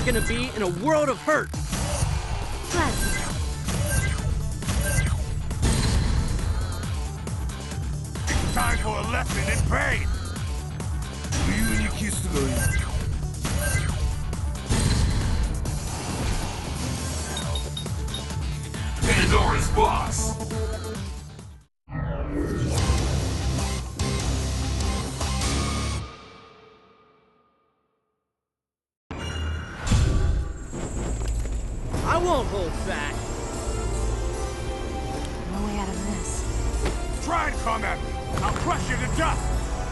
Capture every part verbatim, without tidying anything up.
We're gonna be in a world of hurt. Pleasant. Time for a lesson in pain! Pandora's box! I won't hold back. No way out of this. Try and come at me! I'll crush you to dust!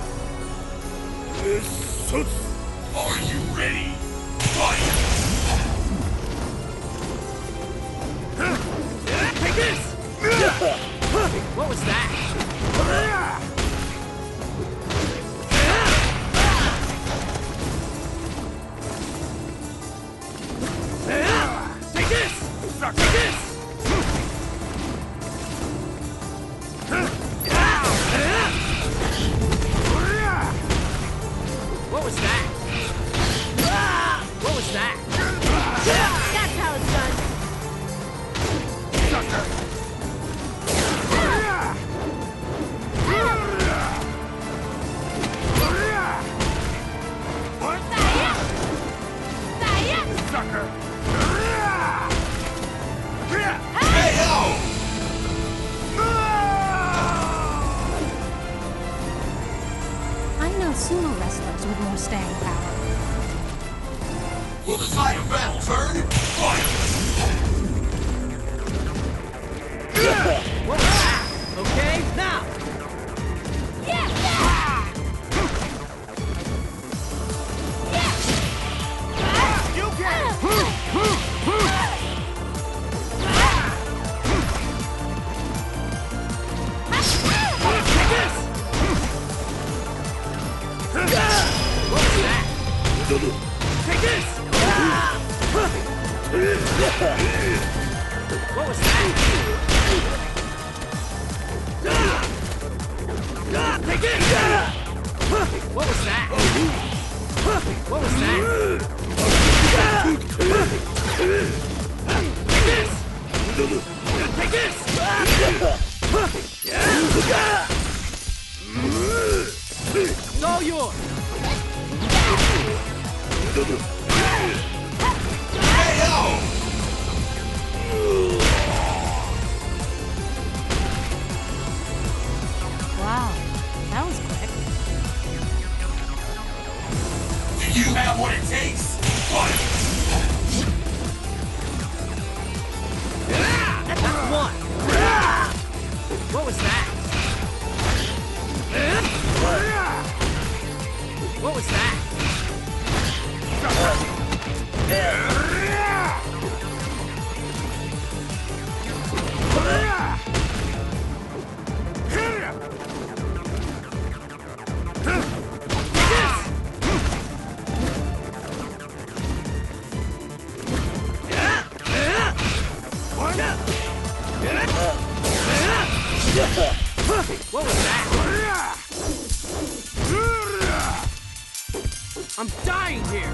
Are you ready? Fight! Take this! What was that? Take this! Suck Take this! What was that? What was that? That's how it's done. Sucker! What? Sucker! Hey, yo! I know sumo wrestlers with more staying power. Will the tide of battle turn? Fight! What was that? Okay, now! You can! Take this! What was that? Take this! What was that? Take this! What was that? What was that? Take this! Take this! It's all yours! Hey, yo! Wow, that was quick. Do you have what it takes? Fight! That's one! What was that? What was that? What was that? I'm dying here!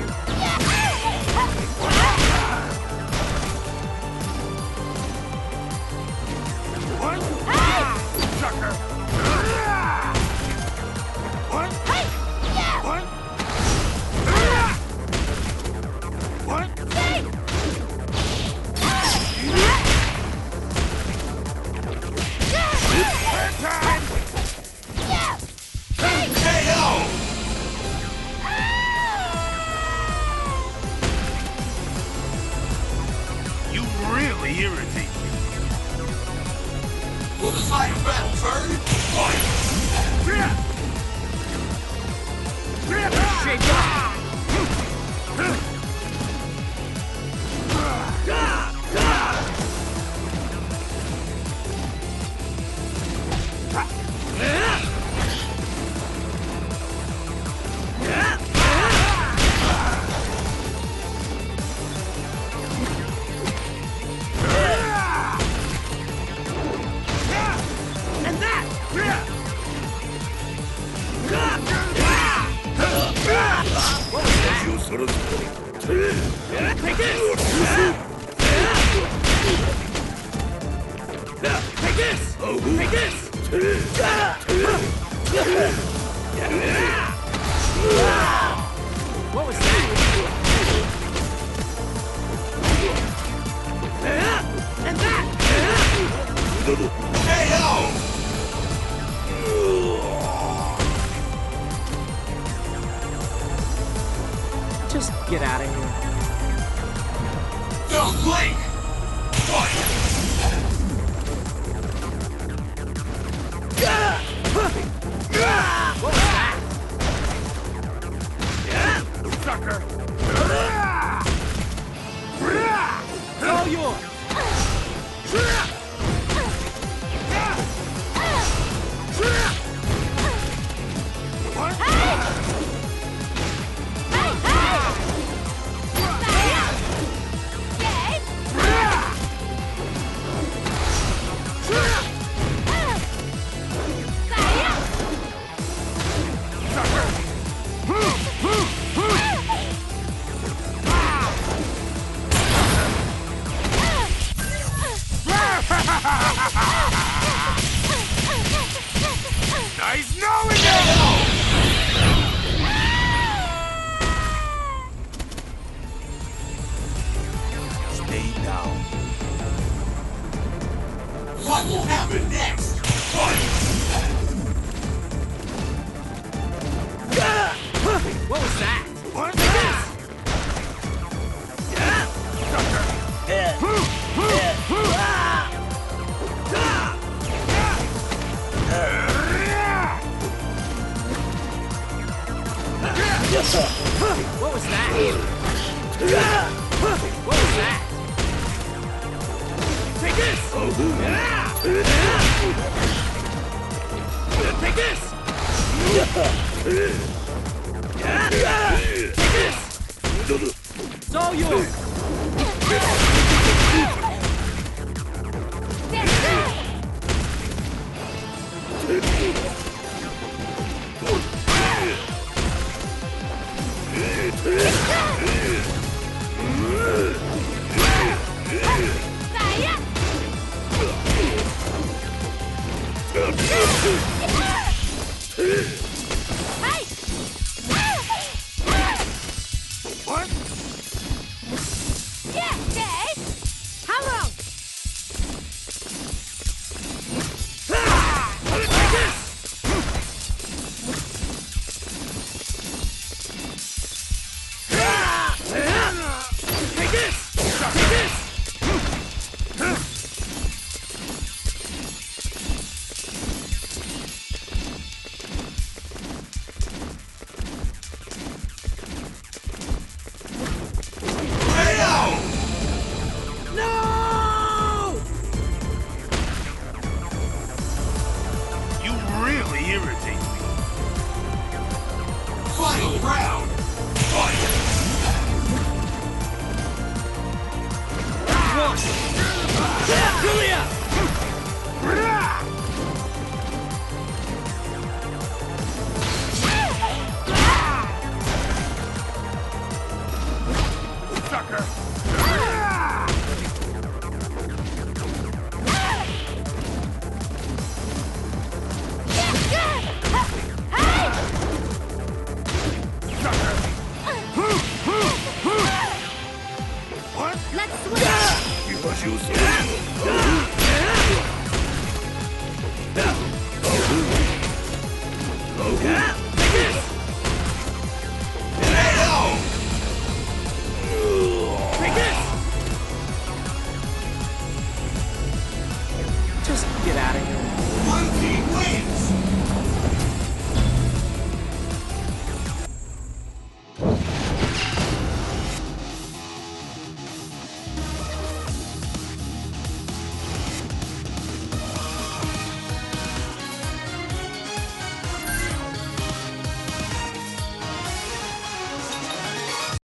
What? Sucker! What? What? What? Time! K O! You really irritate me. Will the tide of battle turn? Fight! Shape up! And that! What was that? Take this! Take this! Take this! What was that? And that! K O! Just get out of here. Don't blink! Fight! What was that? Sucker! It's all yours! Nice knowing you! Stay down. What will happen next? Fight! What was that? What? Take this! What was that? What was that? Take this! Take this! Take this! It's all yours! What? Take this! Take this! K O! No! You really irritate me. Final round. Fight! Julia!